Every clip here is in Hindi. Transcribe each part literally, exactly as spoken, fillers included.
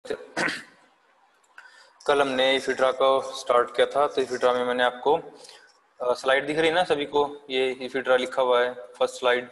कल हमने इफिड्रा को स्टार्ट किया था, तो इफिड्रा में मैंने आपको स्लाइड दिख रही है ना सभी को, ये इफिड्रा लिखा हुआ है first slide.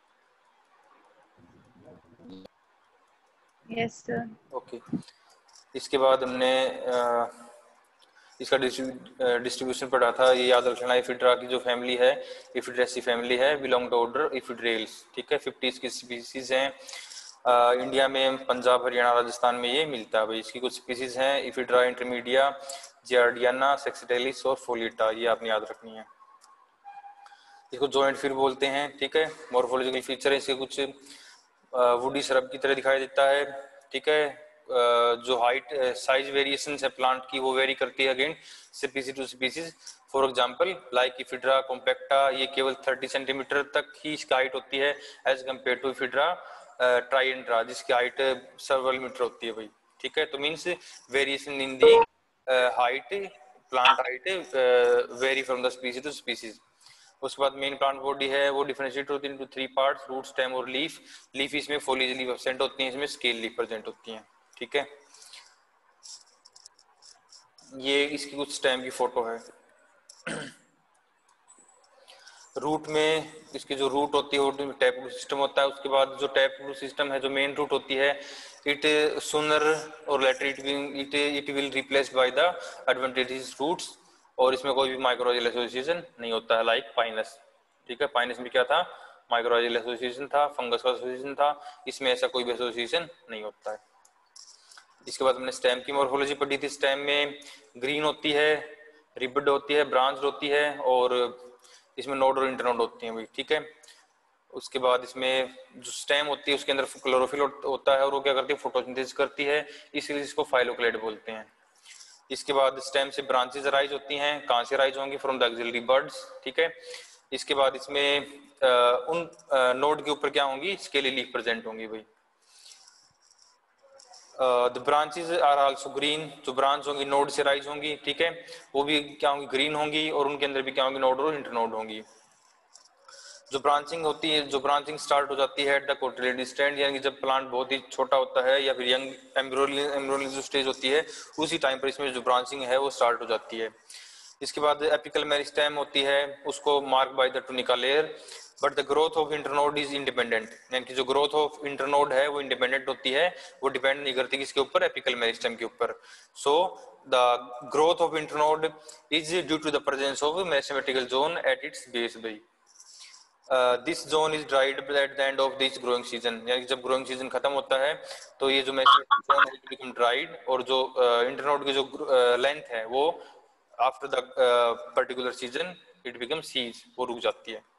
Yes sir. Okay, इसके बाद हमने आ, इसका डिस्ट्रीब्यूशन पढ़ा था। ये याद रखना, इफिड्रा की जो फैमिली है इफिड्रेसी फैमिली है, बिलोंग टू ऑर्डर इफिड्रेल्स। ठीक है, फिफ्टी इसकी स्पीसीज हैं। आ, इंडिया में पंजाब, हरियाणा, राजस्थान में ये मिलता है भाई। इसकी कुछ स्पीसीज हैं, इफिड्रा इंटरमीडिया, जियार्डियाना, सेक्सिटेलिस और फोलिटा, ये आपने याद रखनी है। इसको जॉइंट फिर बोलते हैं। ठीक है, मॉर्फोलॉजिकल फीचर है इसके कुछ वुडी शरब की तरह दिखाई देता है। ठीक है, जो हाइट साइज वेरिएशन है प्लांट की वो वेरी करती है again species to species. For example like Ephedra compacta, ये केवल तीस सेंटीमीटर तक ही इसकी हाइट होती है as compare to Ephedra triandra जिसकी हाइट सेवरल मीटर होती है भाई। ठीक है, तो means variation in the height, plant height vary from the species to species. उसके बाद मेन प्लांट बॉडी है वो डिफरेंशिएट होती है into three parts, root, stem और लीफ। लीफ इसमें फोलिज लीफ एब्सेंट होती है, इसमें स्केल लीफ प्रेजेंट होती हैं। ठीक है, ये इसकी कुछ स्टेम की फोटो है। रूट में इसकी जो रूट होती है वो टैप रूट सिस्टम होता है। उसके बाद जो टैप रूट सिस्टम है, जो मेन रूट होती है, इट सूनर और later it it it will replaced by the adventitious roots, और इसमें कोई भी माइक्रोजियल एसोसिएशन नहीं होता है लाइक पाइनस। ठीक है, पाइनस में क्या था, माइक्रोजियल एसोसिएशन था, फंगस का एसोसिएशन था, इसमें ऐसा कोई भी एसोसिएशन नहीं होता है। इसके बाद हमने स्टेम की मॉर्फोलॉजी पढ़ी थी। स्टेम में ग्रीन होती है, रिबड होती है, ब्रांच होती है, और इसमें नोड और इंटरनोड होती हैं भाई। ठीक है, उसके बाद इसमें जो स्टेम होती है उसके अंदर क्लोरोफिल होता है और वो क्या करती है, फोटोसिंथेसिस करती है, इसलिए इसको फाइलोक्लेड बोलते हैं। इसके बाद स्टेम से ब्रांचेस राइज होती हैं। कहाँ से राइज होंगी, फ्रॉम द एक्सिलरी बर्ड्स। ठीक है, इसके बाद इसमें आ, उन नोड के ऊपर क्या होंगी, स्केली लीफ प्रेजेंट होंगी भाई। The branches are also green, जो ब्रांच होंगी नोड से राइज होंगी। ठीक है, वो भी क्या होंगी, ग्रीन होंगी, और उनके अंदर भी क्या होंगी, नोड और इंटरनोड होंगी। जो ब्रांचिंग होती है, जो ब्रांचिंग स्टार्ट हो जाती है एट द कोटिलिडी स्टैंड, यानी कि जब प्लांट बहुत ही छोटा होता है या फिर यंग एम्ब्रियोनिक जो स्टेज होती है उसी टाइम पर इसमें जो ब्रांचिंग है वो स्टार्ट हो जाती है। इसके बाद एपिकल मेरिस्टेम होती है, उसको mark by the tunica layer, but the growth of internode is independent, यानी कि जो ग्रोथ ऑफ इंटरनोड है वो इंडिपेंडेंट होती है, वो डिपेंड नहीं करती किसके ऊपर, एपिकल मेरिस्टेम के ऊपर। So the growth of internode is due to the presence of meristematical zone at its base भाई। This zone is dried at the end of this growing season, यानी जब ग्रोइंग सीजन खत्म होता है तो ये जो मेरिस्टेमेटिक जोन है इट बिकम ड्राइड, और जो इंटरनोड uh, की जो लेंथ uh, है वो after the particular season it become cease, वो रुक जाती है।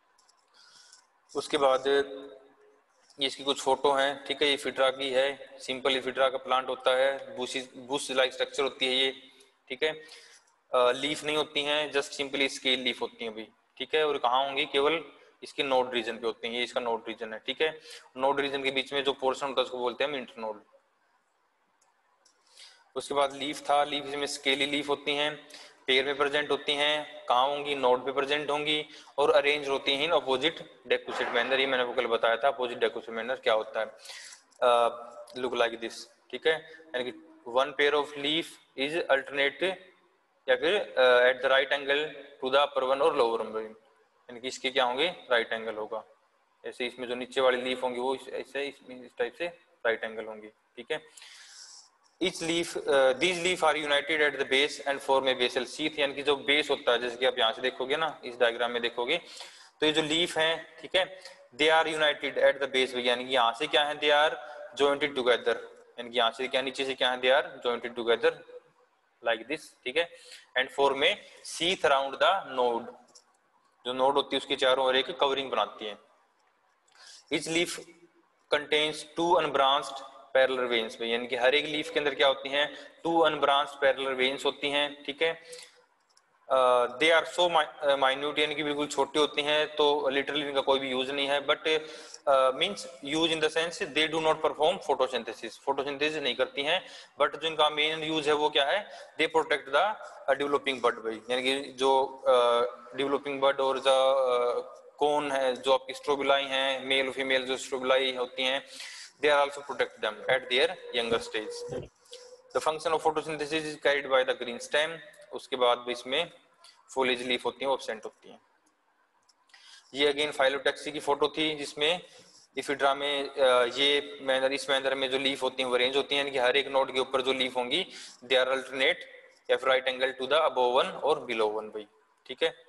उसके बाद ये इसकी कुछ फोटो हैं। ठीक है, ये इफिड्रा की है, सिंपल इफिड्रा का प्लांट होता है, बुश बुश लाइक स्ट्रक्चर होती है ये। ठीक है, लीफ नहीं होती हैं, जस्ट सिंपली स्केल लीफ होती हैं भाई। ठीक है, और कहाँ होंगी, केवल इसके नोड रीजन पे होती हैं। ये इसका नोड रीजन है। ठीक है, नोड रीजन के बीच में जो पोर्शन होता है उसको बोलते हैं हम इंटरनोड। उसके बाद लीफ था, लीफ में स्केली लीफ होती हैं, पेयर में प्रेजेंट होती हैं, कहाँ होंगी, नोड पे प्रेजेंट होंगी, और अरेंज होती हैं इन अपोजिट डेकुसेट मैनर। ये मैंने आपको कल बताया था अपोजिट डेकुसेट मैनर क्या होता है, लुक लाइक दिस। ठीक है, यानी कि one pair of leaf is alternate या फिर at the right angle to the upper one और लोअर वन, यानी कि इसके क्या होंगे, राइट एंगल होगा। ऐसे इसमें जो नीचे वाली लीफ होंगी वो ऐसे इस टाइप से राइट एंगल होंगी। ठीक है, Each leaf, uh, these leaf are united at the base and form a basal sheath, यानी कि जो बेस होता है, जैसे कि आप यहाँ से देखोगे ना, इस डायग्राम में देखोगे तो ये जो लीफ हैं, ठीक है, they are united at the base, यानी कि यहाँ से क्या है, दे आर जॉइंटेड टुगेदर, यानी कि यहाँ से क्या, नीचे से क्या है, they are jointed together like this. ठीक है, and form a sheath around the node, जो नोड होती है उसके चारों ओर एक कवरिंग बनाती है। Each leaf contains two unbranched parallel veins, यानी कि हर एक लीफ के अंदर क्या होती हैं, टू अनब्रांच्ड पैरेलल वेन्स होती हैं। ठीक है, दे आर सो माइन्यूट, यानी कि बिल्कुल छोटी होती हैं, तो लिटरली इनका कोई भी यूज नहीं है, but means use in the sense they do not perform photosynthesis, photosynthesis नहीं करती हैं, बट जो इनका मेन यूज है वो क्या है, they protect the developing bird भाई, यानी कि जो डेवलपिंग uh, बर्ड और जो uh, कौन है, जो आपकी स्ट्रोबिलाई हैं, मेल और फीमेल जो स्ट्रोबिलाई होती हैं, they are also protect them at their younger stage. The function of photosynthesis is carried by the green stem. उसके बाद भी इसमें foliage leaf होती हैं, absent होती हैं. ये अगेन फाइलोटैक्सी की फोटो थी जिसमें इफिड्रा में ये मैनर इस मैनर में जो लीफ होती हैं वो अरेंज होती हैं, कि हर एक नोड के ऊपर जो लीफ होंगी they are alternate of right angle to the above one और बिलो वन भाई. ठीक है.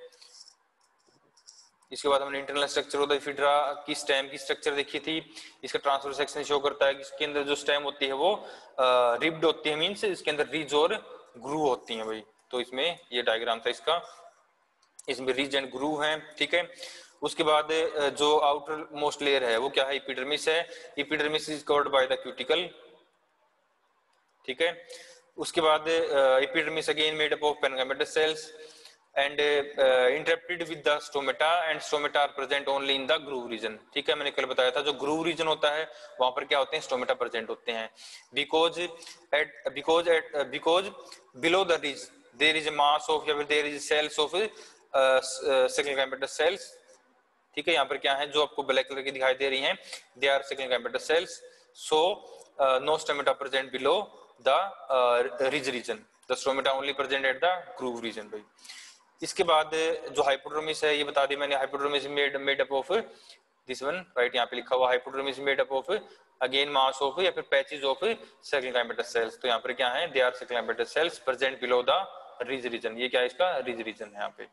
इसके बाद हमने internal structure of the Ephedra की स्टेम की स्ट्रक्चर देखी थी. इसका ट्रांसफर सेक्शन शो करता है कि इसके अंदर जो स्टेम होती है वो रिब्ड होती है, मींस इसके अंदर रिज और ग्रू होती हैं भाई. तो इसमें ये डायग्राम था इसका, इसमें रिज एंड ग्रू हैं. ठीक है. उसके बाद जो आउटर मोस्ट लेयर है वो क्या है, एपिडर्मिस है. Epidermis is covered by the cuticle. ठीक है. उसके बाद epidermis again made up of parenchymatous cells and interrupted with the stomata and stomata are present only in the groove region. ठीक है. मैंने कल बताया था जो ग्रूव रीजन होता है वहां पर क्या होते हैं, स्टोमेटा प्रेजेंट होते हैं. Because at because at because below the ridge there is a mass of या फिर there is cells of sclerenchymatous cells. ठीक है. यहाँ पर क्या है जो आपको ब्लैक कलर की दिखाई दे रही हैं, they are sclerenchymatous cells. So no stomata present below the ridge region, the stomata only present at the groove region भाई. इसके बाद जो हाइपोड्रोमिस है ये बता दी मैंने, hypodermis made made up of this one right, यहाँ पे लिखा हुआ hypodermis made up of again mass of या फिर patches of sclerenchymatous cells. तो यहाँ पर क्या है, they are sclerenchymatous cells present below the ridge region. ये क्या है, इसका रिज रीजन है यहाँ पे.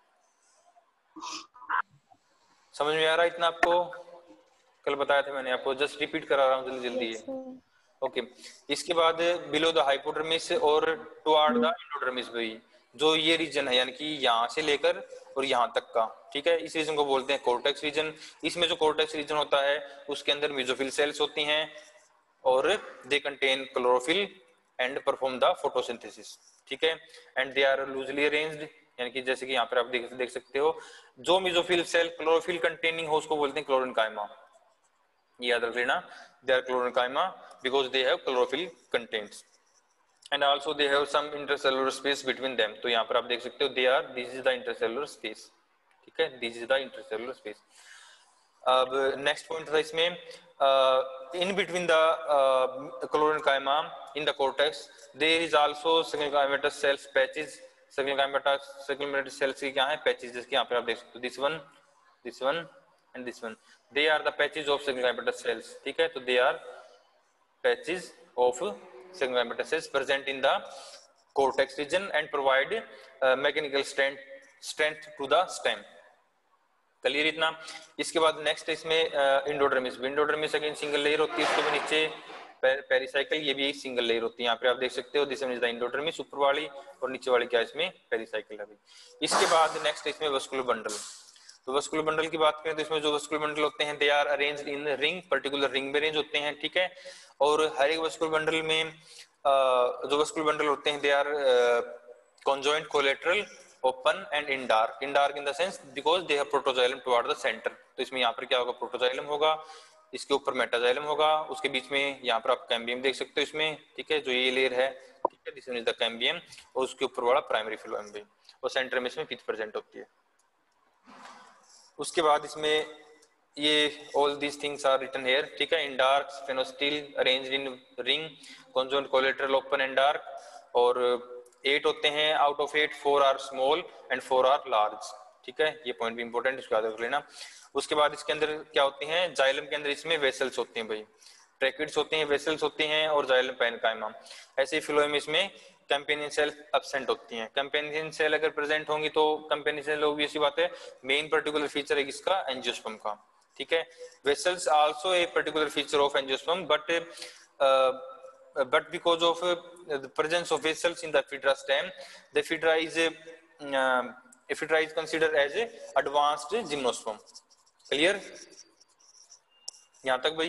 समझ में आ रहा है इतना आपको? कल बताया था मैंने आपको, जस्ट रिपीट करा रहा हूँ जल्दी जल्दी ये. ओके. इसके बाद बिलो द हाइपोडर्मिस और टुवर्ड द एंडोडर्मिस भाई, जो ये रीजन है यानी कि यहाँ से लेकर और यहाँ तक का. ठीक है. इस रीजन को बोलते हैं कोर्टेक्स रीजन. इसमें जो कोर्टेक्स रीजन होता है उसके अंदर मेसोफिल सेल्स होती हैं और they contain chlorophyll and perform the photosynthesis. ठीक है. And they are loosely arranged, यानी कि जैसे कि यहाँ पर आप देख, देख सकते हो जो मेसोफिल सेल क्लोरोफिल कंटेनिंग हो उसको बोलते हैं क्लोरेनकाइमा. याद रख लेना, they are chlorenchyma because they have chlorophyll contents and also they have some intercellular space between them. तो यहाँ पर आप देख सकते हो they are, this is the intercellular space. ठीक है. This is the intercellular space. अब नेक्स्ट पॉइंट था इसमें, in between the chlorenchyma in the cortex there is also sclerenchymatous cells patches. Sclerenchymatous sclerenchymatous cells की क्या है, पैचेस. जैसे यहाँ पे आप देख सकते हो this one, this one and this one, they are the patches of sclerenchymatous cells. ठीक है. तो they are patches of sclerenchymatous cells present in the cortex region and provide mechanical strength strength to the stem. Clear इतना? इसके बाद नेक्स्ट इसमें endodermis. Endodermis again single layer होती है, उसके भी नीचे पेरिसाइकिल, ये भी एक सिंगल लेयर होती है. यहाँ पे आप देख सकते हो दिस इज द इंडोडर्मिस, ऊपर वाली, और नीचे वाली क्या इसमें पेरिसाइकिल है. इसके बाद नेक्स्ट इसमें वस्कुलर बंडल. तो वस्कुलर बंडल की बात करें तो इसमें जो वस्कुलर बंडल होते हैं they are arranged in ring, particular ring में अरेंज होते हैं. ठीक है. और हर एक वस्कुलर बंडल में जो वस्कुलर बंडल होते हैं they are conjoint collateral open and endarch. Endarch in the sense because they have protoxylem toward the centre. तो इसमें यहाँ पर क्या होगा, प्रोटोजाइलम होगा, इसके ऊपर मेटाजाइलम होगा, उसके बीच में यहाँ पर आप कैम्बियम देख सकते हो इसमें. ठीक है. जो ये लेयर है, ठीक है, दिस इज द कैम्बियम, और उसके ऊपर वाला प्राइमरी फिलोएम भी, और सेंटर में इसमें पिथ प्रेजेंट होती है. उसके बाद इसमें ये all these things are written here. ठीक है. Endarch siphonostele arranged in ring, conjoint collateral open endarch, और एट होते हैं. Out of eight four are small and four are large. ठीक है. ये पॉइंट भी इंपॉर्टेंट, इसको याद रख लेना. उसके बाद इसके अंदर क्या होती हैं, जाइलम के अंदर इसमें वेसल्स होती हैं भाई, ट्रैकिड्स होते हैं, वेसल्स होते हैं, और जाइलम पेनकाइमा. ऐसे ही फिलोएम इसमें कंपेनियन सेल एब्सेंट होती हैं. कंपेनियन सेल अगर प्रेजेंट होंगी तो कंपेनियन सेल होगी, ऐसी बात है. मेन पर्टिकुलर फीचर है इसका एंजियोस्पर्म का. ठीक है. Vessels also a particular feature of angiosperm, but but because of uh, the presence of vessels in the ephedra stem, the ephedra is a uh, ephedra is considered as a advanced gymnosperm. Clear? यहाँ तक भाई?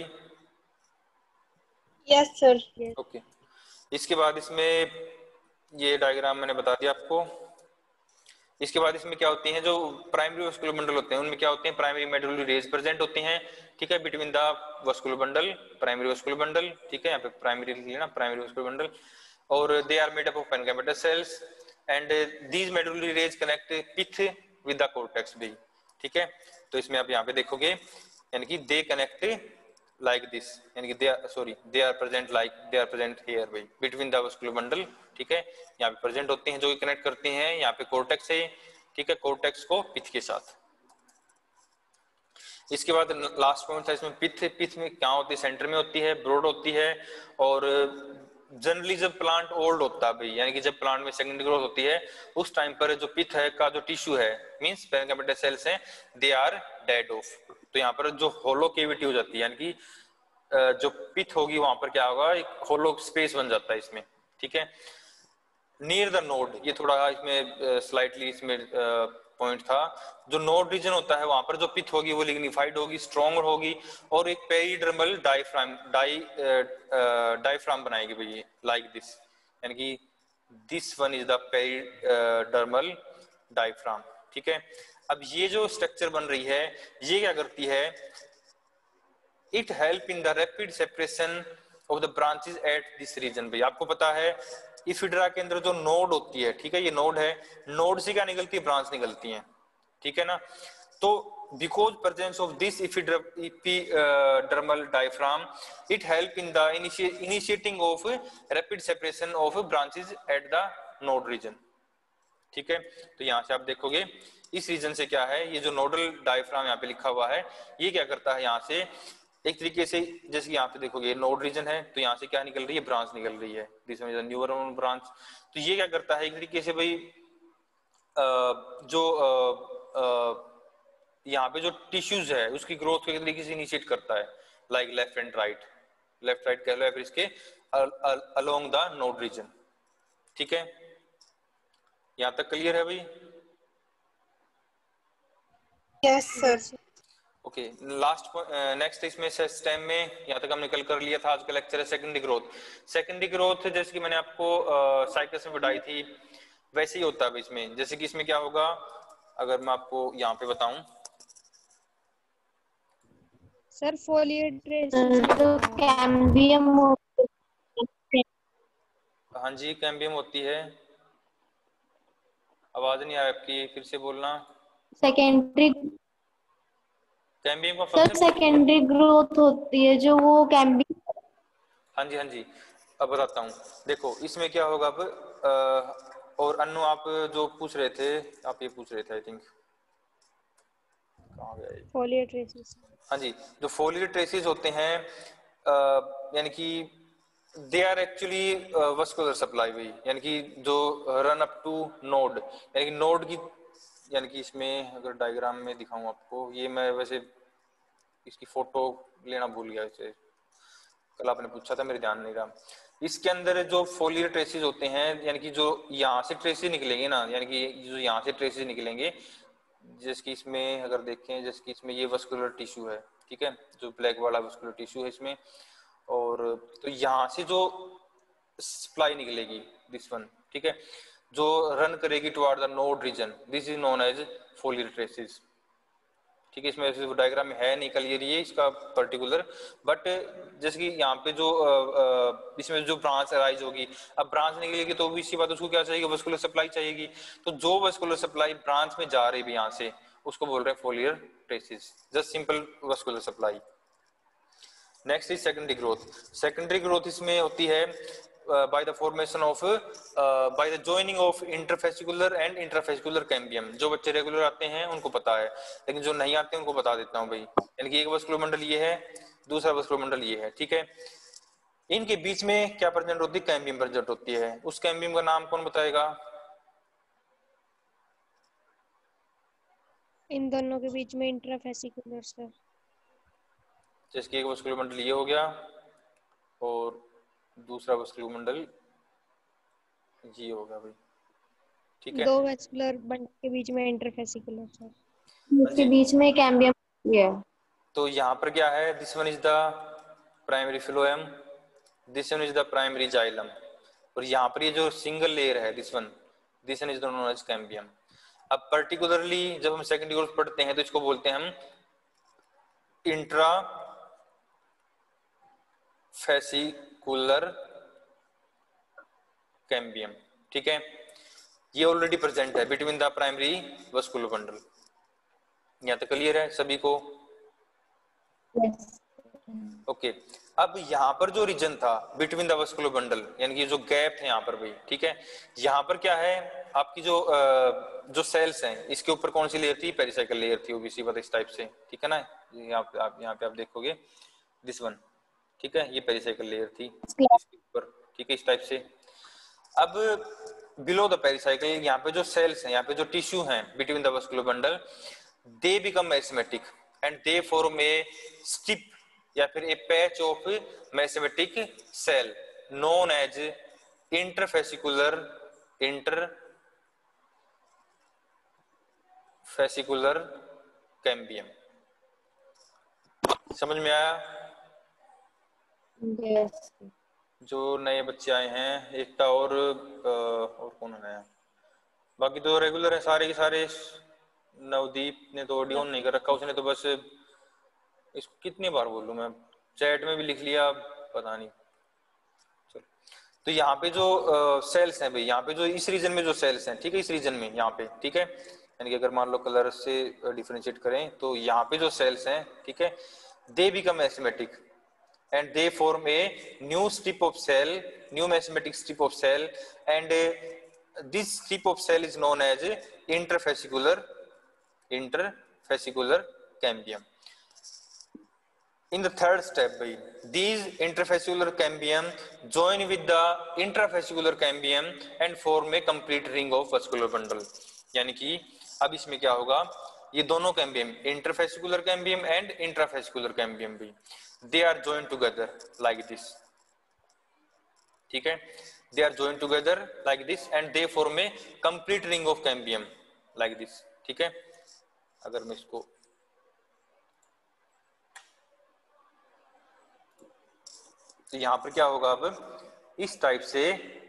Yes sir. Okay. इसके बाद इसमें ये डायग्राम मैंने बता दिया आपको. इसके बाद इसमें क्या होती हैं, जो प्राइमरी वस्कुलर बंडल होते हैं उनमें क्या होते हैं, प्राइमरी मेडुलरी रेज प्रेजेंट होती हैं. ठीक है. Between the vascular bundle, primary vascular bundle. ठीक है. यहाँ पे प्राइमरी लेना, प्राइमरी वस्कुलर बंडल, और they are made up of parenchymatous cells and these medullary rays connect pith with the cortex भी. ठीक है. तो इसमें आप यहाँ पे देखोगे यानी कि दे कनेक्ट लाइक दिस, यानी कि they are sorry they are present like they are present here भाई बिटवीन द वस्कुलर बंडल, ठीक है, यहाँ पे प्रेजेंट होते हैं जो कनेक्ट करते हैं, यहाँ पे कोर्टेक्स है, ठीक है, कोर्टेक्स को पिथ के साथ। इसके बाद लास्ट पॉइंट था इसमें पिथ, पिथ में क्या होती है, सेंटर में होती है, ब्रॉड होती है, और जनरली जब प्लांट ओल्ड होता है भाई, यानी कि जब प्लांट में सेकेंडरी ग्रोथ होती है उस टाइम पर जो पिथ है का जो टिश्यू है मींस पेरेन्काइमल सेल्स हैं दे आर डेड ऑफ। तो यहाँ पर जो होलो केविटी हो जाती है, यानी कि जो पिथ होगी वहां पर क्या होगा, एक होलो स्पेस बन जाता है इसमें, ठीक है, नियर द नोड। ये थोड़ा इसमें स्लाइटली इसमें पॉइंट था, जो नोड रीजन होता है वहां पर जो पिथ होगी वो लिग्निफाइड होगी, स्ट्रॉन्गर होगी, और एक पेरिडर्मल डायफ्राम डाई डायफ्राम बनाएगी भाई लाइक दिस, यानी कि this one is the peridermal diaphragm, ठीक है। अब ये जो स्ट्रक्चर बन रही है ये क्या करती है, it help in the rapid separation of the branches at this region. भाई आपको पता है इफिड्रा के अंदर जो नोड होती है, ठीक है, ये नोड है, नोड से क्या निकलती है, ब्रांच निकलती है, ठीक है ना। तो because presence of this epidermal diaphragm it help in the initiating of rapid separation of branches at the node region, ठीक है। तो यहां से आप देखोगे इस रीजन से क्या है, ये जो नोडल डायफ्राम यहाँ पे लिखा हुआ है ये क्या करता है, यहाँ से एक तरीके से जैसे यहाँ पे देखोगे नोड रीजन है तो यहाँ से क्या निकल रही है, ब्रांच निकल रही है, this is the neuron branch. तो ये क्या करता है एक तरीके से भाई जो यहाँ पे जो टिश्यूज है उसकी ग्रोथ को एक तरीके से इनिशिएट करता है, like left and right, left right कह लो या फिर इसके अलोंग द नोड रीजन, ठीक है। यहाँ तक क्लियर है भाई? Yes sir. Okay, last next इसमें स्टेम में यहाँ तक हमने कल कर लिया था, आज का लेक्चर है सेकेंडरी ग्रोथ। सेकेंडरी ग्रोथ जैसे कि मैंने आपको साइकिल्स में बताई थी वैसे ही होता है इसमें, जैसे कि इसमें क्या होगा अगर मैं आपको यहाँ पे बताऊं सर फोलिएट तो कैम्बियम, हाँ जी कैम्बियम होती है, आवाज नहीं आ रही आपकी, फिर से बोलना। सेकेंडरी कैम्बियम का सर फंक्शन, सेकेंडरी ग्रोथ होती है जो वो कैम्बियम। हाँ जी हाँ जी अब बताता हूँ, देखो इसमें क्या होगा अब आ, और अन्नू आप जो पूछ रहे थे, आप ये पूछ रहे थे आई थिंक कहाँ गया ये, फोलिएट ट्रेसेस। हाँ जी, जो फोलियर ट्रेसेस होते हैं यानी कि they are actually vascular supply वे, यानी कि जो रन अप टू नोड, यानी कि नोड की, यानी कि इसमें अगर डायग्राम में दिखाऊं आपको, ये मैं वैसे इसकी फोटो लेना भूल गया, इसे कल आपने पूछा था मेरे ध्यान नहीं रहा। इसके अंदर जो फोलियर ट्रेसेस होते हैं यानी कि जो यहाँ से ट्रेसेस निकलेंगे ना, यानी कि जो यहाँ से ट्रेसेस निकलेंगे, जैसे इसमें अगर देखें जैसे कि इसमें ये वस्कुलर टिश्यू है, ठीक है, जो ब्लैक वाला वस्कुलर टिश्यू है इसमें, और तो यहाँ से जो सप्लाई निकलेगी दिस वन, ठीक है, जो रन करेगी toward the node region, this is known as foliar traces, ठीक है। इसमें ऐसे डायग्राम में है नहीं क्लियर ये इसका पर्टिकुलर, बट जैसे कि यहाँ पे जो आ, आ, इसमें जो ब्रांच अराइज होगी, अब ब्रांच निकलेगी तो भी इसी बात उसको क्या चाहिए, वस्कुलर सप्लाई चाहिएगी, तो जो वस्कुलर सप्लाई ब्रांच में जा रही है यहाँ से उसको बोल रहे हैं foliar traces, just simple vascular supply. Next is secondary growth. Secondary growth इसमें होती है by the formation of by the joining of interfascicular and intrafascicular cambium. जो बच्चे रेगुलर आते हैं उनको पता है, लेकिन जो नहीं आते हैं उनको बता देता हूँ भाई, यानी कि एक वस्कुलर मंडल ये है, दूसरा वस्कुलर मंडल ये है, ठीक है। इनके बीच में क्या प्रेजेंट होती है, कैम्बियम प्रेजेंट होती है। उस कैम्बियम का नाम कौन बताएगा? इन दोनों के बीच में इंट्राफेसिकुलर सर। जैसे एक वस्कुलर मंडल ये हो गया और दूसरा वस्कुलर मंडल ये होगा भाई, ठीक है। दो वस्कुलर बंडल के बीच में इंटरफेसिकुलर सर, इसके बीच में कैम्बियम है। तो यहाँ पर क्या है, this one is the primary phloem, this one is the primary xylem, और यहाँ पर ये जो सिंगल लेयर है this one, this one is known as cambium. अब पर्टिकुलरली जब हम सेकेंडरी ग्रोथ पढ़ते हैं तो इसको बोलते हैं हम इंट्रा फेसिकुलर कैम्बियम, ठीक है। ये ऑलरेडी प्रेजेंट है between the primary vascular bundle. यहाँ तक क्लियर है सभी को? yes. Okay okay. अब यहाँ पर जो रीजन था बिटवीन द वस्कुलर बंडल, यानी कि जो गैप है यहाँ पर भाई, ठीक है, यहाँ पर क्या है आपकी जो आ, जो सेल्स हैं इसके ऊपर कौन सी लेयर थी, पेरिसाइकल लेयर थी, ओबीसी पता इस टाइप से, ठीक है ना, यहाँ पे आप यहाँ पे आप देखोगे दिस वन, ठीक है, ये पेरिसाइकल लेयर थी इसके ऊपर, ठीक है, इस टाइप से। अब बिलो द पेरिसाइकल यहाँ पे जो सेल्स हैं, यहाँ पे जो टिश्यू हैं between the vascular bundle, they become meristematic and they form a strip या फिर a patch of meristematic cell known as interfascicular interfascicular cambium. समझ में आया? यस। जो नए बच्चे आए हैं, एकता और और कौन है नया, बाकी तो रेगुलर है सारे के सारे। नवदीप ने तो ऑडियो नहीं कर रखा, उसने तो बस इसको कितनी बार बोलूं मैं, चैट में भी लिख लिया, पता नहीं। चलो, तो यहाँ पे जो सेल्स हैं भाई, यहाँ पे जो इस रीजन में जो सेल्स हैं, ठीक है, इस रीजन में यहाँ पे, ठीक है, यानी कि अगर मान लो कलर से डिफरेंशिएट करें तो यहाँ पे जो सेल्स हैं, ठीक है, they become meristematic and they form a new strip of cell, new mesometic strip of cell, and uh, this strip of cell is known as interfascicular interfascicular cambium. In the third step, these interfascicular cambium join with the intrafascicular cambium and form a complete ring of vascular bundle. यानी कि अब इसमें क्या होगा, ये दोनों cambium, interfascicular cambium and intrafascicular cambium भी, they are joined together like this, ठीक है, they are joined together like this and they form a complete ring of cambium like this, ठीक है। अगर मैं इसको तो यहां पर क्या होगा, अब इस टाइप से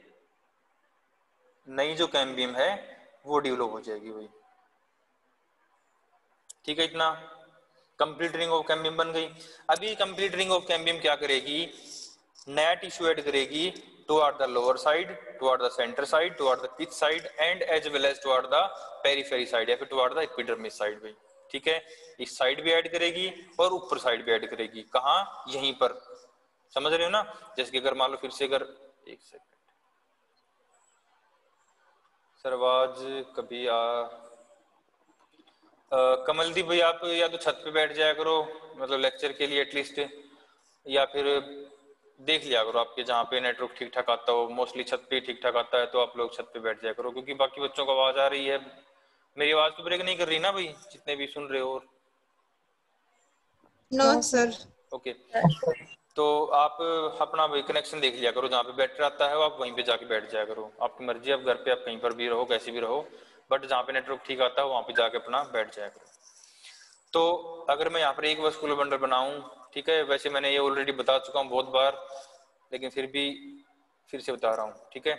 नई जो कैम्बियम है वो डेवलप हो जाएगी भाई, ठीक है, इतना कंप्लीट रिंग ऑफ कैम्बियम बन गई। अभी कंप्लीट रिंग ऑफ कैम्बियम क्या करेगी, नया टिश्यू ऐड करेगी toward the lower side, toward the centre side, toward the pith side and as well as toward the periphery side या फिर टुवर्ड द एपिडर्मिस साइड भाई, ठीक है, इस साइड भी ऐड करेगी और ऊपर साइड भी ऐड करेगी, कहाँ, यहीं पर, समझ रहे हो ना। जैसे कि अगर मान लो फिर से अगर एक सेकंड सर आवाज कभी आ Uh, कमलदीप भाई आप या तो छत पे बैठ जाया करो, मतलब लेक्चर के लिए एटलीस्ट, या फिर देख लिया करो आपके जहाँ पे नेटवर्क ठीक ठाक आता हो, मोस्टली छत पे ठीक ठाक आता है तो आप लोग छत पे बैठ जाया करो, क्योंकि बाकी बच्चों को आवाज आ रही है, मेरी आवाज तो ब्रेक नहीं कर रही ना भाई, जितने भी सुन रहे हो? No sir. ओके, तो आप अपना भाई कनेक्शन देख लिया करो, जहाँ पे बेटर आता है आप वहीं पे जाके बैठ जाया करो, आपकी मर्जी, आप घर पे आप कहीं पर भी रहो, कैसे भी रहो, बट जहाँ पे नेटवर्क ठीक आता है वहां पे जाके अपना बैठ जाया करो। तो अगर मैं यहाँ पर एक वस्कुलर बंडल बनाऊं, ठीक है, वैसे मैंने ये ऑलरेडी बता चुका हूँ बहुत बार, लेकिन फिर भी फिर से बता रहा हूँ, ठीक है।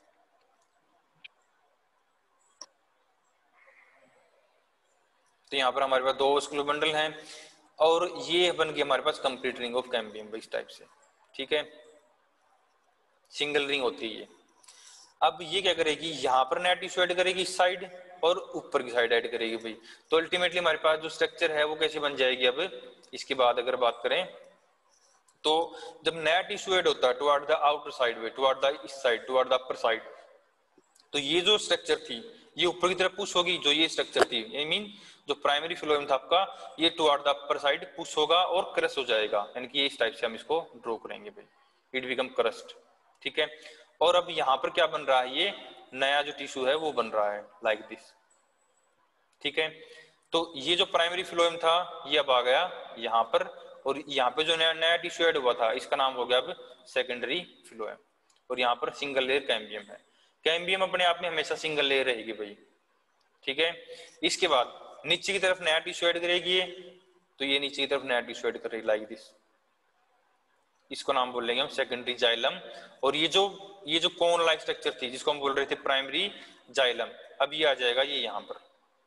तो यहाँ पर हमारे पास दो वस्कुलर बंडल हैं और ये बन गया हमारे पास कंप्लीट रिंग ऑफ कैम्बियम इस टाइप से, ठीक है, सिंगल रिंग होती है ये। अब ये क्या करेगी, यहाँ पर नया टिश्यू ऐड करेगी इस साइड और ऊपर की साइड ऐड करेगी भाई, तो अल्टीमेटली हमारे पास जो स्ट्रक्चर है वो कैसे बन जाएगी। अब इसके बाद अगर बात करें तो जब नया टिश्यू ऐड होता है टुवर्ड द आउटर साइड वे, टुवर्ड द इस side, toward the upper side, तो ये जो स्ट्रक्चर थी ये ऊपर की तरफ पुश होगी, जो ये स्ट्रक्चर थी, आई मीन जो प्राइमरी फ्लोएम था आपका, ये toward the upper side push होगा और क्रश हो जाएगा, यानी कि इस टाइप से हम इसको ड्रॉ करेंगे भाई, इट बिकम क्रस्ट, ठीक है। और अब यहाँ पर क्या बन रहा है, ये नया जो टिश्यू है वो बन रहा है लाइक दिस, ठीक है। तो ये जो प्राइमरी फ्लोएम था ये अब आ गया यहाँ पर, और यहाँ पे जो नया नया टिश्यू ऐड हुआ था इसका नाम हो गया अब सेकेंडरी फ्लोएम, और यहाँ पर सिंगल लेयर कैम्बियम है। कैम्बियम अपने आप में हमेशा सिंगल लेयर रहेगी भाई, ठीक है। इसके बाद नीचे की तरफ नया टिश्यू ऐड करेगी ये, तो ये नीचे की तरफ नया टिश्यू ऐड करेगी लाइक दिस, इसको नाम बोल लेंगे हम सेकेंडरी जाइलम। और ये जो ये जो कोन लाइक स्ट्रक्चर थी जिसको हम बोल रहे थे प्राइमरी जाइलम, अब ये आ जाएगा ये यहाँ पर,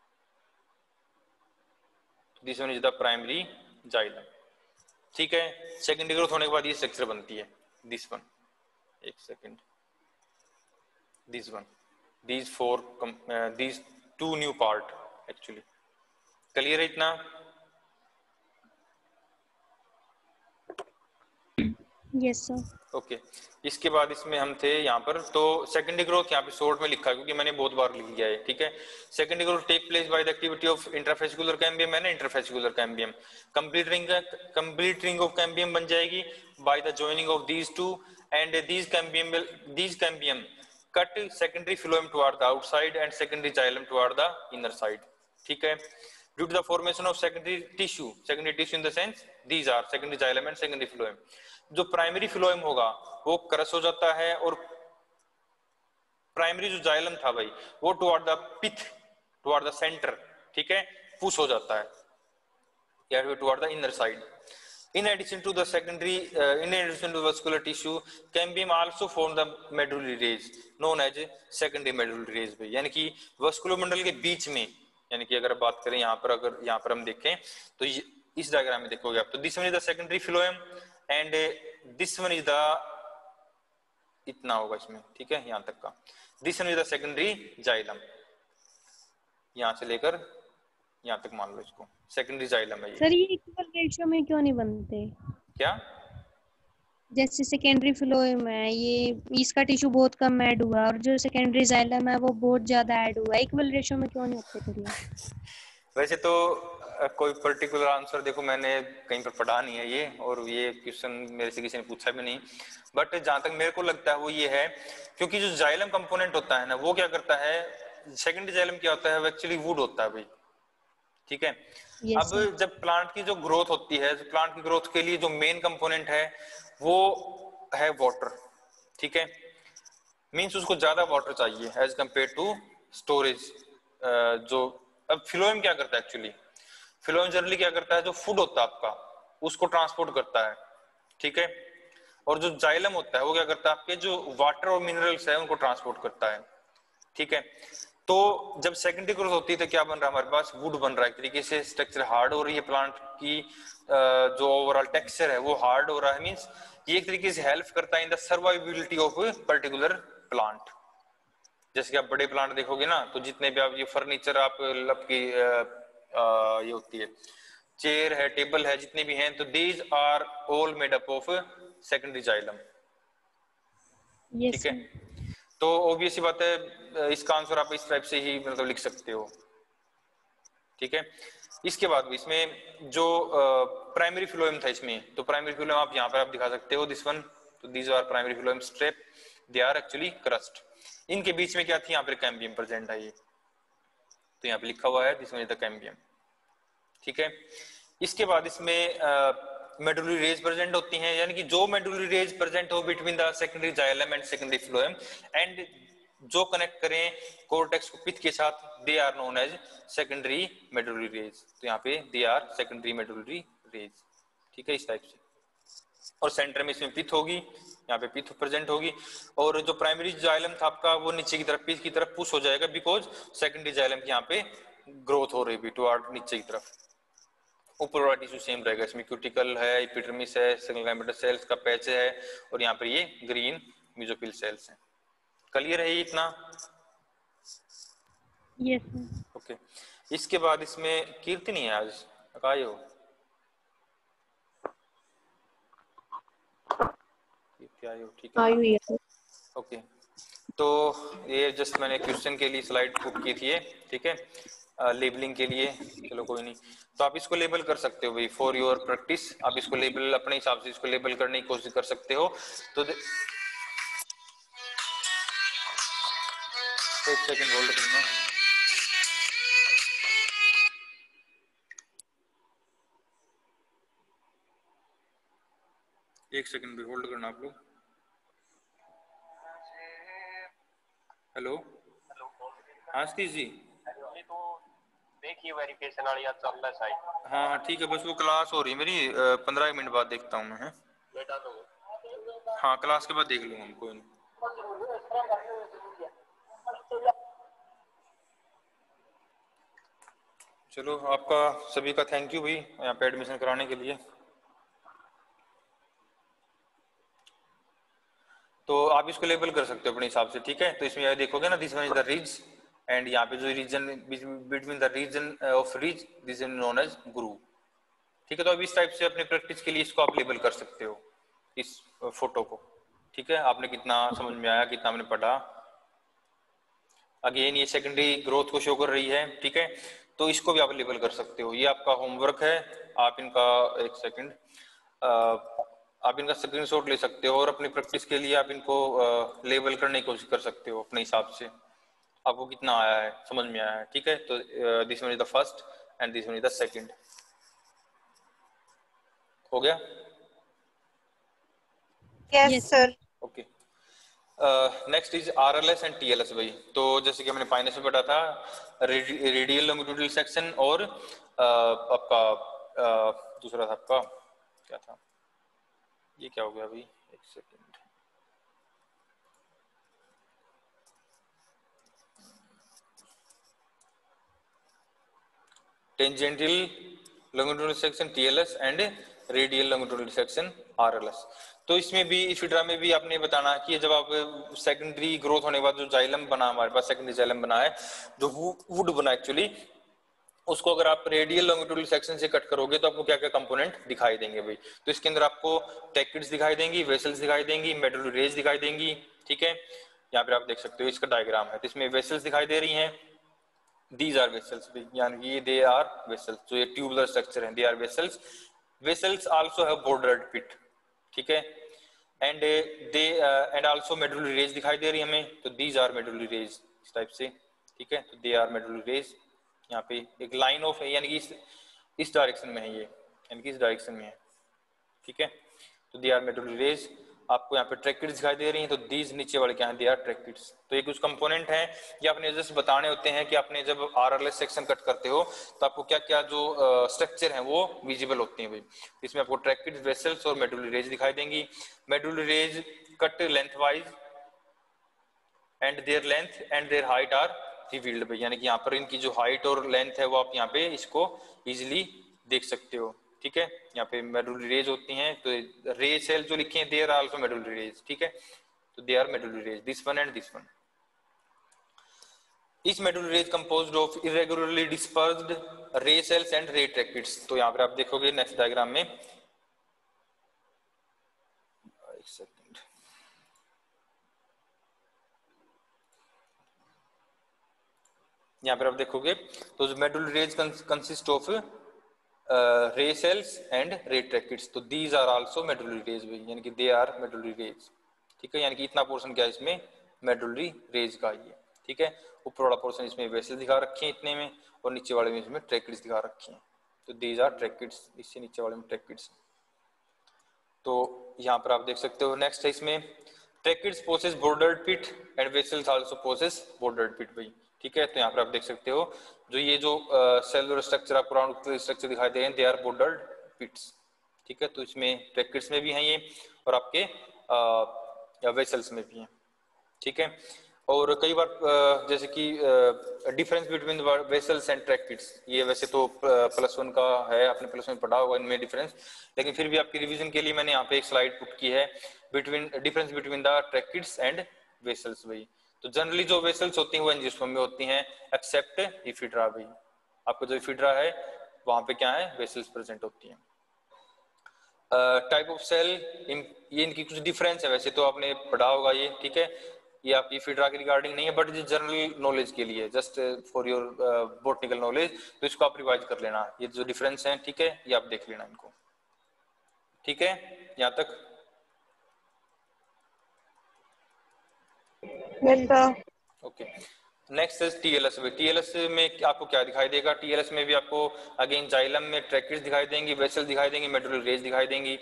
this one is the primary xylem, ठीक है। सेकेंडरी ग्रोथ होने के बाद ये स्ट्रक्चर बनती है, दिस वन, एक second, this one, these four uh, these two new part actually, clear है इतना? Yes sir. Okay okay. इसके बाद इसमें हम थे यहाँ पर, तो सेकेंडरी ग्रोथ यहाँ पे शॉर्ट में लिखा है क्योंकि मैंने बहुत बार लिख लिया है, ठीक है। Secondary growth take place by the activity of intrafascicular cambium है ना, interfascicular cambium. Complete ring complete ring of cambium बन जाएगी by the joining of these two and these cambium these cambium cut secondary phloem toward the outside and secondary xylem toward the inner side, ठीक है। Due to the formation of secondary tissue, secondary tissue in the sense these are secondary xylem and secondary phloem. जो प्राइमरी फ्लोएम होगा वो क्रश हो जाता है और प्राइमरी जो जाइलम था भाई वो toward the pith, toward the centre, ठीक है, पुश हो जाता है या फिर toward the inner side. In addition to the secondary, uh, in addition to vascular tissue, cambium also form the medullary rays, known as secondary medullary rays भाई। यानी कि वस्कुलर मंडल के बीच में, यानी कि अगर बात करें यहाँ पर, अगर यहाँ पर हम देखें तो इस डायग्राम में देखोगे आप, तो this one is the secondary phloem and this one is the, इतना होगा इसमें, ठीक है, यहाँ तक का। This one is the secondary xylem, यहाँ से लेकर यहाँ तक मान लो इसको सेकेंडरी जाइलम है ये। सर ये इक्वल रेशियो में क्यों नहीं बनते? क्या? जैसे सेकेंडरी फ्लोएम है, ये इसका टिश्यू बहुत कम ऐड हुआ और जो सेकेंडरी जाइलम है वो बहुत ज्यादा ऐड हुआ, इक्वल रेशियो में क्यों नहीं होते फिर ये? वैसे तो कोई पर्टिकुलर आंसर देखो मैंने कहीं पर पढ़ा नहीं है ये, और ये क्वेश्चन मेरे से किसी ने पूछा भी नहीं, बट जहां तक मेरे को लगता है वो ये है क्योंकि जो जाइलम कंपोनेंट होता है ना वो क्या करता है, सेकेंडरी जाइलम क्या होता है, वो एक्चुअली वुड होता है भाई, ठीक है। yes, अब sir. जब प्लांट की जो ग्रोथ होती है, तो प्लांट की ग्रोथ के लिए जो मेन कंपोनेंट है वो है वाटर, ठीक है। मींस उसको ज्यादा वाटर चाहिए एज कंपेयर टू स्टोरेज। जो अब फ्लोएम क्या करता है एक्चुअली, फ्लोएम जनरली क्या करता है, जो फूड होता है आपका उसको ट्रांसपोर्ट करता है, ठीक है। और जो जाइलम होता है वो क्या करता है, आपके जो वाटर और मिनरल्स है उनको ट्रांसपोर्ट करता है, ठीक है। तो जब सेकेंडरी ग्रोथ होती है तो क्या बन रहा है हमारे पास, वुड बन रहा है, एक तरीके से स्ट्रक्चर हार्ड हो रही है, प्लांट की जो ओवरऑल टेक्सचर है वो हार्ड हो रहा है। मींस ये एक तरीके से हेल्प करता है in the survivability of particular plant. जैसे कि आप बड़े प्लांट देखोगे ना, तो जितने भी आप ये फर्नीचर आप लब की ये होती है, चेयर है, टेबल है, जितने भी हैं, तो these are all made up of secondary xylem, ठीक है। तो ऑब्वियस बात है इसका आंसर आप इस टाइप से ही मतलब लिख सकते हो, ठीक है। इसके बाद भी इसमें जो प्राइमरी फ्लोएम था इसमें, तो प्राइमरी फ्लोएम आप यहाँ पर आप दिखा सकते हो, दिस वन, तो these are primary phloem strip, they are actually crushed. इनके बीच में क्या थी, यहाँ पर कैम्बियम प्रेजेंट है, ये तो यहाँ पे लिखा हुआ है this one is the cambium, ठीक है। इसके बाद इसमें मेडुलरी रेज प्रेजेंट होती हैं, यानी कि जो मेडुलरी रेज प्रेजेंट हो between the secondary xylem and secondary phloem and जो कनेक्ट करें कोर्टेक्स को पिथ के साथ, they are known as secondary medullary rays. तो यहाँ पे they are secondary medullary rays, ठीक है, इस टाइप से। और सेंटर में इसमें पिथ होगी, यहाँ पे पिथ प्रेजेंट होगी, और जो प्राइमरी जाइलम था आपका वो नीचे की तरफ, पिथ की तरफ पुश हो जाएगा, बिकॉज सेकेंडरी जाइलम की यहाँ पे ग्रोथ हो रही है टुवर्ड नीचे की तरफ। ऊपर वाला टिश्यू सेम रहेगा, इसमें क्यूटिकल है, एपिडर्मिस है, सिंगल डायमीटर सेल्स का पैच है, और यहाँ पर ये ग्रीन मेसोफिल सेल्स हैं। क्लियर है ये इतना? Yes sir. ओके, इसके बाद इसमें कीर्ति नहीं है आज, आए हो कीर्ति आए हो, ठीक है, ओके। तो ये जस्ट मैंने क्वेश्चन के लिए स्लाइड बुक की थी, ठीक है, लेबलिंग के लिए, चलो कोई नहीं। तो आप इसको लेबल कर सकते हो भाई, फॉर योर प्रैक्टिस आप इसको लेबल अपने हिसाब से इसको लेबल करने की कोशिश कर सकते हो। तो एक सेकंड होल्ड करना, एक सेकंड भी होल्ड करना आप लोग। हेलो हाँ सतीश जी, तो देखिए वेरिफिकेशन वाली चल रहा है साइड। हाँ हाँ ठीक है, बस वो क्लास हो रही है मेरी, पंद्रह मिनट बाद देखता हूँ मैं, है बेटा तो हाँ क्लास के बाद देख लूंगा हम, कोई नहीं। चलो आपका सभी का थैंक यू भाई यहाँ पे एडमिशन कराने के लिए। तो आप इसको लेबल कर सकते हो अपने हिसाब से, ठीक है। तो इसमें यह देखोगे ना, this one is the ridge, and यहाँ पे जो region between the region of ridge, this is known as groove, ठीक है। तो अब इस टाइप से अपनी प्रैक्टिस के लिए इसको आप लेबल कर सकते हो, इस फोटो को। ठीक है, आपने कितना समझ में आया, कितना आपने पढ़ा। अगेन ये सेकेंडरी ग्रोथ को शो कर रही है। ठीक है, तो इसको भी आप लेबल कर सकते हो। ये आपका होमवर्क है, आप इनका एक सेकंड आप इनका स्क्रीनशॉट ले सकते हो और अपनी प्रैक्टिस के लिए आप इनको लेबल करने की कोशिश कर सकते हो अपने हिसाब से, आपको कितना आया है, समझ में आया है। ठीक है, तो this one is the first and this one is the second. हो गया? Yes sir. Okay, next is RLS and TLS भाई। तो जैसे कि हमने फाइनेंस में पढ़ा था, रेडियल लॉन्गिट्यूडनल सेक्शन और uh, आपका uh, दूसरा था आपका क्या था, ये क्या हो गया भाई, एक second, tangential longitudinal section TLS and radial longitudinal section RLS. तो इसमें भी इफिड्रा में भी आपने बताना कि जब आप सेकेंडरी ग्रोथ होने के बाद जो जाइलम बना, हमारे पास सेकेंडरी जाइलम बना है, जो वुड बना एक्चुअली, उसको अगर आप रेडियल लॉन्गिट्यूडनल सेक्शन से कट करोगे तो आपको क्या क्या कंपोनेंट दिखाई देंगे भाई। तो इसके अंदर आपको ट्रैकिड्स दिखाई देंगी, वेसल्स दिखाई देंगी, मेडुलरी रेज दिखाई देंगी। ठीक है, यहाँ पे आप देख सकते हो इसका डायग्राम है, तो इसमें वेसल्स दिखाई दे रही हैं, दीज आर वेसल्स, यानी ये दे आर वेसल्स, जो ये ट्यूबुलर स्ट्रक्चर है, they are vessels. Vessels also have bordered pit. ठीक है, and they and also medullary rays दिखाई दे रही है हमें, तो दीज आर मेडुलरी रेज इस टाइप से। ठीक है, तो दे आर मेडुलरी रेज। यहाँ पे एक लाइन ऑफ है, यानी कि इस इस डायरेक्शन में है ये, यानी कि इस डायरेक्शन में है। ठीक है, तो दे आर मेडुलरी रेज। आपको यहाँ पे ट्रैकिड्स दिखाई दे रही हैं, तो दीज नीचे वाले क्या है, दे आर ट्रैकिड्स। तो ये कुछ कंपोनेंट हैं, ये आपने जस्ट बताने होते हैं कि आपने जब आरएलएस सेक्शन कट करते हो तो आपको क्या क्या जो स्ट्रक्चर uh, हैं वो विजिबल होती हैं भाई। इसमें आपको ट्रैकिड्स, वेसल्स और मेडुलरी रेज दिखाई देंगी। Medullary rays cut length wise and their length and their height are revealed भाई, यानी कि यहाँ पर इनकी जो हाइट और लेंथ है वो आप यहाँ पे इसको इजिली देख सकते हो। ठीक है, यहाँ पे मेडुलरी रेज होती हैं, तो रे सेल जो लिखे हैं they are also medullary rays. ठीक है, तो they are medullary rays, this one and this one. इस medullary rays composed of irregularly dispersed ray cells and ray tracheids. तो यहाँ पर आप देखोगे नेक्स्ट डायग्राम में, एक सेकंड, यहाँ पर आप देखोगे तो medullary rays consist of ray cells and ray tracheids, तो these are also medullary rays भाई, यानी कि दे आर मेडुलरी रेज। ठीक है, यानी कि इतना पोर्शन क्या है इसमें मेडुलरी रेज का ही है। ठीक है, ऊपर वाला पोर्शन इसमें वेसल दिखा रखे हैं इतने में, और नीचे वाले में इसमें ट्रैकिड्स दिखा रखे हैं, तो दीज आर ट्रैकिड्स, इससे नीचे वाले में ट्रैकिड्स। तो यहाँ पर आप देख सकते हो नेक्स्ट है इसमें tracheids possess bordered pit and vessels also possess bordered pit भाई। ठीक है, तो यहाँ पर आप देख सकते हो जो ये जो सेलुलर स्ट्रक्चर आपको राउंड स्ट्रक्चर दिखाई दे रहे हैं, दे आर बॉर्डर्ड पिट्स। ठीक है, तो इसमें ट्रैकिड्स में भी हैं ये, और आपके वेसल्स में भी हैं। ठीक है, और कई बार uh, जैसे कि difference between vessels and tracheids, ये वैसे तो प्लस वन का है, आपने प्लस वन पढ़ा होगा इनमें डिफरेंस, लेकिन फिर भी आपकी रिवीजन के लिए मैंने यहाँ पे एक स्लाइड पुट की है, between difference between the tracheids and vessels भाई। तो जनरली जो वेसल्स होती हैं वो एंजियोस्पर्म में होती हैं, एक्सेप्ट इफिड्रा भाई। आपको जो इफिड्रा है वहां पे क्या है, वेसल्स प्रेजेंट होती हैं। टाइप ऑफ सेल, ये इनकी कुछ डिफरेंस है, वैसे तो आपने पढ़ा होगा ये। ठीक है, ये आपकी इफिड्रा की रिगार्डिंग नहीं है, बट ये जनरल नॉलेज के लिए, just for your botanical knowledge, तो इसको आप रिवाइज कर लेना, ये जो डिफरेंस है। ठीक है, ये आप देख लेना इनको। ठीक है, यहाँ तक okay. Next is TLS. TLS में आपको क्या दिखाई देगा, टीएलएस में भी आपको अगेन जाइलम में ट्रैकिड्स दिखाई देंगी, वेसल दिखाई देंगी, मेडुलरी रेज दिखाई देंगी,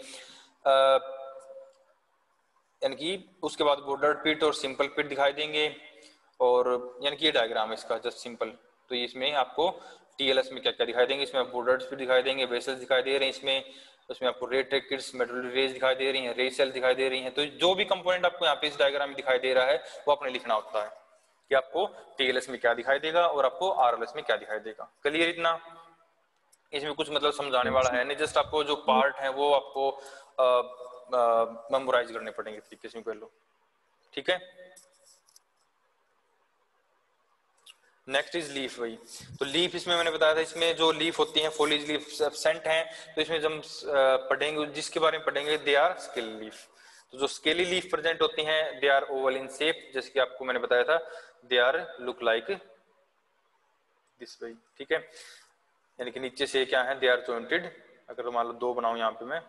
यानी कि उसके बाद बॉर्डर्ड पिट और सिंपल पिट दिखाई देंगे, और यानी कि ये डायग्राम है इसका जस्ट सिंपल। तो इसमें आपको टीएलएस में क्या क्या दिखाई देंगे, इसमें बॉर्डर्ड पिट दिखाई देंगे, वेसल्स दिखाई दे रहे हैं इसमें, उसमें आपको रे ट्रैकिड्स, मेडुलरी रेज दिखाई दे रही हैं, रे सेल दिखाई दे रही हैं। तो जो भी कंपोनेंट आपको यहाँ पे इस डायग्राम में दिखाई दे रहा है वो आपने लिखना होता है कि आपको टीएलएस में क्या दिखाई देगा और आपको आरएलएस में क्या दिखाई देगा। क्लियर इतना? इसमें कुछ मतलब समझाने वाला है नहीं, जस्ट आपको जो पार्ट है वो आपको मेमोराइज करने पड़ेंगे तरीके से कर लो। ठीक है, नेक्स्ट इज लीफ भाई। तो लीफ इसमें मैंने बताया था, इसमें जो लीफ होती हैं फॉलिएज लीफ एब्सेंट हैं, तो इसमें जब पढ़ेंगे जिसके बारे में पढ़ेंगे दे आर स्किल लीफ। तो जो स्केली लीफ प्रेजेंट होती हैं they are oval in shape, जैसे कि आपको मैंने बताया था, they are look like this way, ठीक है। यानी कि नीचे से क्या है, दे आर जॉइंटेड। अगर मान लो दो बनाऊं यहाँ पे मैं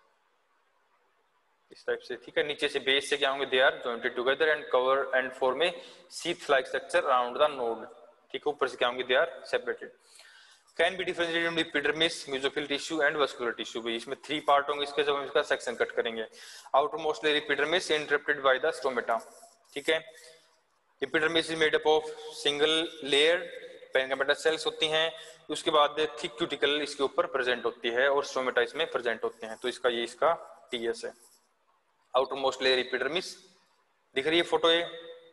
इस टाइप से, ठीक है, नीचे से बेस से क्या होंगे, they are jointed together and cover and form a sheath like structure around the node, ठीक है। ऊपर से क्या होंगे, they are separated. Can be differentiated into epidermis, mesophyll tissue and vascular tissue. भी इसमें थ्री पार्ट होंगे इसके, जब हम इसका सेक्शन कट करेंगे। Outer most layer epidermis interrupted by the stomata, ठीक है। Epidermis is made up of single layer parenchymatous cells होती हैं, उसके बाद थिक क्यूटिकल इसके ऊपर प्रेजेंट होती है और स्टोमेटा इसमें प्रेजेंट होते हैं। तो इसका ये इसका टीएस है। आउटर मोस्ट लेयर एपिडर्मिस, दिख रही है फोटो ये?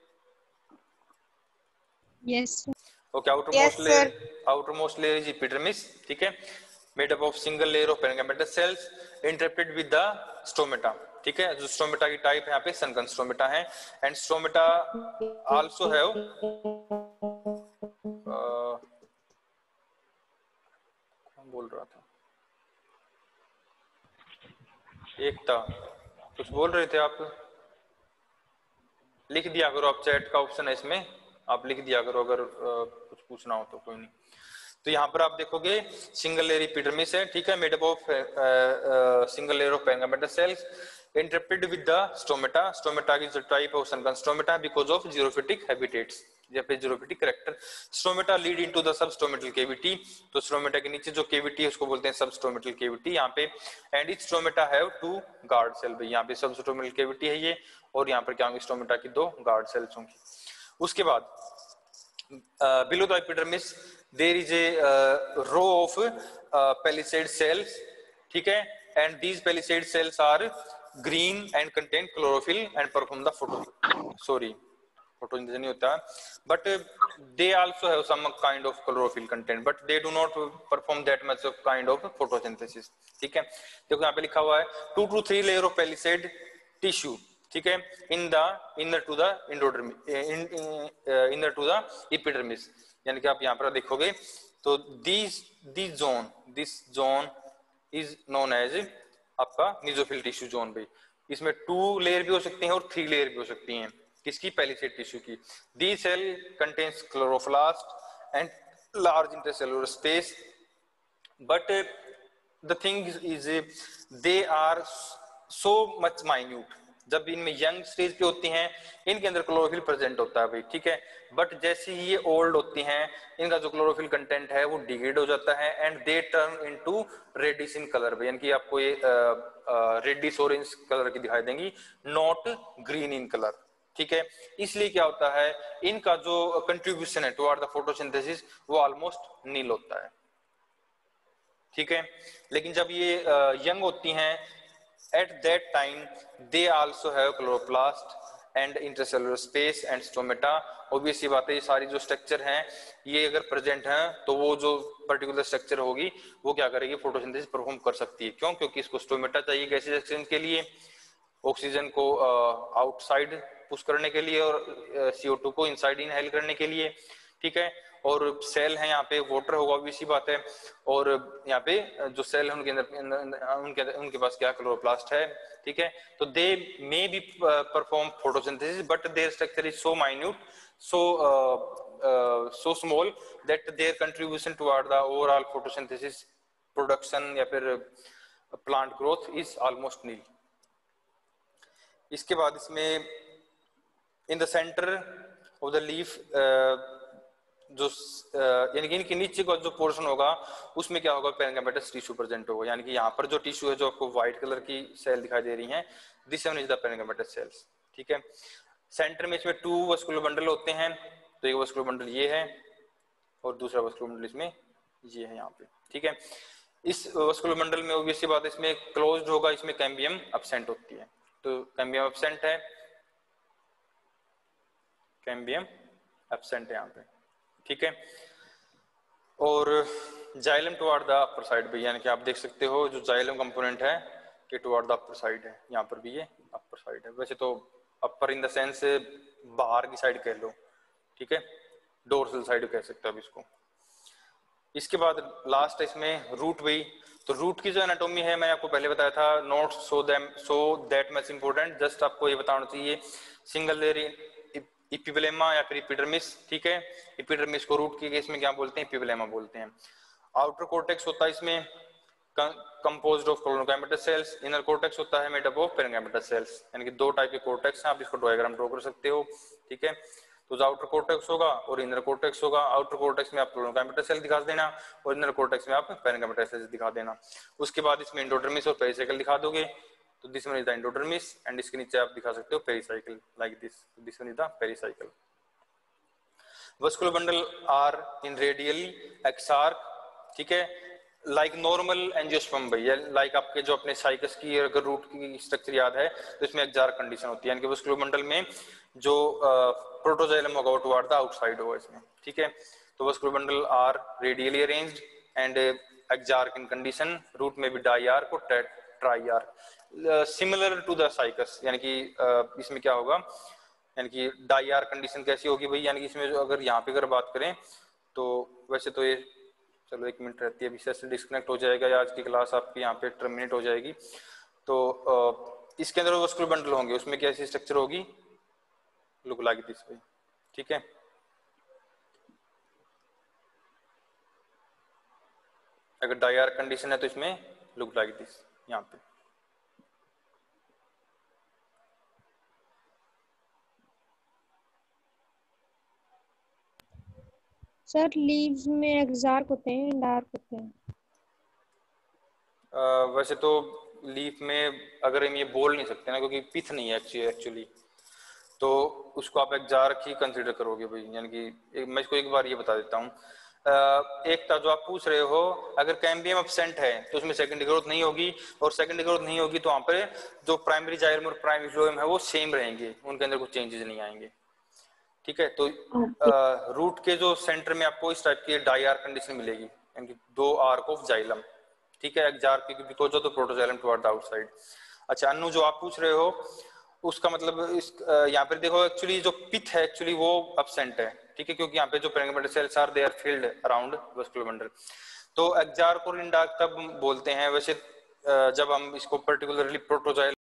Yes okay, outer most layer outer most layer is epidermis, ठीक है, made up of single layer of parenchymatous cells interrupted with the stomata, ठीक है। जो स्टोमेटा की टाइप है यहाँ पे सनकन स्टोमेटा है एंड स्टोमेटा आल्सो हैव कौन बोल रहा था, एकता कुछ बोल रहे थे आप, लिख दिया करो आप, चैट का ऑप्शन है इसमें, आप लिख दिया करो अगर आ, कुछ पूछना हो तो, कोई नहीं। तो यहाँ पर आप देखोगे सिंगल लेयर एपिडर्मिस है, ठीक है, made up of single layer of parenchymatous cells interrupted with the stomata. Stomata की जो टाइप है sunken stomata because of xerophytic habitats या फिर xerophytic character. Stomata lead into the substomatal cavity, तो स्टोमेटा के नीचे जो केविटी है उसको बोलते हैं सबस्टोमेटल केविटी यहाँ पे। And each stomata have two guard cell, भाई यहाँ पे सबस्टोमेटल केविटी है ये, और यहाँ पर क्या होंगे, स्टोमेटा की दो गार्ड सेल्स होंगी। उसके बाद below the epidermis there is a row of palisade cells, ठीक है, and these palisade cells are green and contain chlorophyll and perform the photo sorry photosynthesis नहीं होता, but they also have some kind of chlorophyll content, but they do not perform that much of kind of photosynthesis, ठीक है। देखो यहाँ पे लिखा हुआ है two two three layer of palisade tissue, ठीक है, in the inner to the endodermis inner to the epidermis, यानी कि आप यहाँ पर देखोगे तो this this zone this zone is known as आपका मेसोफिल टिश्यू जोन। भाई इसमें टू लेयर भी हो सकती हैं और थ्री लेयर भी हो सकती हैं, किसकी, पेलिसेड टिश्यू की। The cell contains chloroplast and large intercellular space, but the thing is they are so much minute. जब इनमें यंग स्टेज पे होती हैं इनके अंदर क्लोरोफिल प्रेजेंट होता है भाई, ठीक है, बट जैसे ही ये ओल्ड होती हैं इनका जो क्लोरोफिल कंटेंट है वो डिग्रेड हो जाता है and they turn into reddish in colour, यानी कि आपको ये रेडिश ऑरेंज कलर की दिखाई देंगी, नॉट ग्रीन इन कलर, ठीक है। इसलिए क्या होता है, इनका जो कंट्रीब्यूशन है टुवर्ड द फोटोसिंथेसिस वो ऑलमोस्ट नील होता है, ठीक है। लेकिन जब ये यंग होती हैं at that time they also have chloroplast and intercellular space and stomata। obvious सी बात है, ये सारी जो स्ट्रक्चर हैं ये अगर प्रेजेंट हैं तो वो जो पर्टिकुलर स्ट्रक्चर होगी वो क्या करेगी, फोटोसिंथेसिस परफॉर्म कर सकती है। क्यों? क्योंकि इसको स्टोमेटा चाहिए गैसीय एक्सचेंज के लिए, ऑक्सीजन को आउटसाइड पुश करने के लिए और सी ओ टू को इनसाइड इनहेल करने के लिए, ठीक है। और सेल है यहाँ पे वाटर होगा, भी इसी बात है, और यहाँ पे जो सेल है उनके अंदर उनके उनके पास क्या क्लोरोप्लास्ट है, ठीक है। तो they may be perform photosynthesis but their structure is so minute, so so small that their contribution toward the overall photosynthesis production या फिर plant growth is almost nil. इसके बाद इसमें in the centre of the leaf जो यानी कि इनके नीचे का जो पोर्शन होगा उसमें क्या होगा, पेरिगैमेटस टिश्यू प्रेजेंट होगा। यानी कि यहाँ पर जो टिश्यू है जो आपको व्हाइट कलर की सेल दिखाई दे रही हैं, this one is the parenchymatous cells, ठीक है। सेंटर में इसमें टू वस्कुलर बंडल होते हैं, तो एक वस्कुलर बंडल ये है और दूसरा वस्कुलर बंडल इसमें ये है यहाँ पे, ठीक है। इस वस्कुलर बंडल में ऑब्वियस सी बात है इसमें क्लोज्ड होगा, इसमें कैम्बियम एब्सेंट होती है, तो कैम्बियम एब्सेंट है, कैम्बियम एब्सेंट है यहाँ पे, ठीक है। और xylem toward the upper side भी, यानी कि आप देख सकते हो जो जाइलम कंपोनेंट है कि टुवर्ड द अपर साइड है, यहाँ पर भी ये अपर साइड है। वैसे तो अपर इन द सेंस बाहर की साइड कह लो, ठीक है, डोर्सल साइड कह सकते हो अब इसको। इसके बाद लास्ट इसमें रूट हुई। तो रूट की जो एनाटोमी है मैंने आपको पहले बताया था, not so them so that much important, just आपको ये बताना चाहिए सिंगल लेयर इपिब्लेमा या फिर इपिडर्मिस, ठीक है। इपिडर्मिस को रूट के केस में क्या बोलते हैं, इपिब्लेमा बोलते हैं। आउटर कोर्टेक्स होता है इसमें composed of collenchymatous cells, inner cortex होता है made up of parenchymatous cells, यानी कि दो टाइप के कोर्टेक्स हैं, आप इसको डायग्राम ड्रॉ कर सकते हो, ठीक है। तो जो आउटर कोर्टेक्स होगा और इनर कोर्टेक्स होगा, आउटर कोर्टेक्स में आप कोलोनोगैमेटस सेल दिखा देना और इनर कोर्टेक्स में आप पेरिगैमेटस सेल्स दिखा देना। उसके बाद इसमें एंडोडर्मिस और पेरिसाइकिल दिखा दोगे, तो this one is the endodermis and इसके नीचे आप दिखा सकते हो pericycle like this, this one is the pericycle. Vascular bundle are in radially exarch, ठीक है, लाइक नॉर्मल एंजियोस्पर्म भैया, लाइक आपके जो अपने साइकस की अगर रूट की स्ट्रक्चर याद है तो इसमें एक्सार्क कंडीशन होती है, यानी कि वस्कुलर बंडल में जो प्रोटोजाइलम होगा वो टुवर्ड द आउटसाइड होगा इसमें, ठीक है। तो vascular bundle are radially arranged and exarch in condition, root में भी डाइआर्क और triarch, similar to the cycas, यानी कि uh, इसमें क्या होगा, यानी कि डाइआर्क कंडीशन कैसी होगी भाई, यानी कि इसमें जो अगर यहाँ पे अगर बात करें तो वैसे तो ये, चलो एक मिनट रहती है, अभी से डिस्कनेक्ट हो जाएगा या आज की क्लास आपकी यहाँ पे टर्मिनेट हो जाएगी। तो uh, इसके अंदर वस्कुलर बंडल होंगे, उसमें कैसी स्ट्रक्चर होगी, लुक लाइक दिस भाई, ठीक है। अगर डाइआर्क कंडीशन है तो इसमें लुक लाइक दिस, यहाँ पे सर लीव्स में एक्सार्क होते हैं, डार्क होते हैं। uh, वैसे तो लीफ में अगर हम ये बोल नहीं सकते ना, क्योंकि पिथ नहीं है एक्चुअली, तो उसको आप एक्सार्क ही कंसीडर करोगे भाई, यानी कि एक, मैं इसको एक बार ये बता देता हूँ। एक था जो आप पूछ रहे हो, अगर कैम्बियम एब्सेंट है तो उसमें सेकेंडरी ग्रोथ नहीं होगी, और सेकेंडरी ग्रोथ नहीं होगी तो वहां पर जो प्राइमरी जाइलम और प्राइमरी फ्लोएम है वो सेम रहेंगे, उनके अंदर कुछ चेंजेस नहीं आएंगे, ठीक है। तो रूट uh, के जो सेंटर में आपको इस टाइप की डाइआर्क कंडीशन मिलेगी, यानी कि दो आर्क ऑफ जाइलम, ठीक है, exarch because of the protoxylem toward the outside. अच्छा अनु जो आप पूछ रहे हो उसका मतलब इस यहाँ पर देखो, एक्चुअली जो पिथ है एक्चुअली वो एब्सेंट है, ठीक है, क्योंकि यहाँ पे जो parenchymatous cells are they are filled around vascular bundle. तो एक्सार्क और इंडार्क तब बोलते हैं वैसे जब हम इसको पर्टिकुलरली प्रोटोजाइलम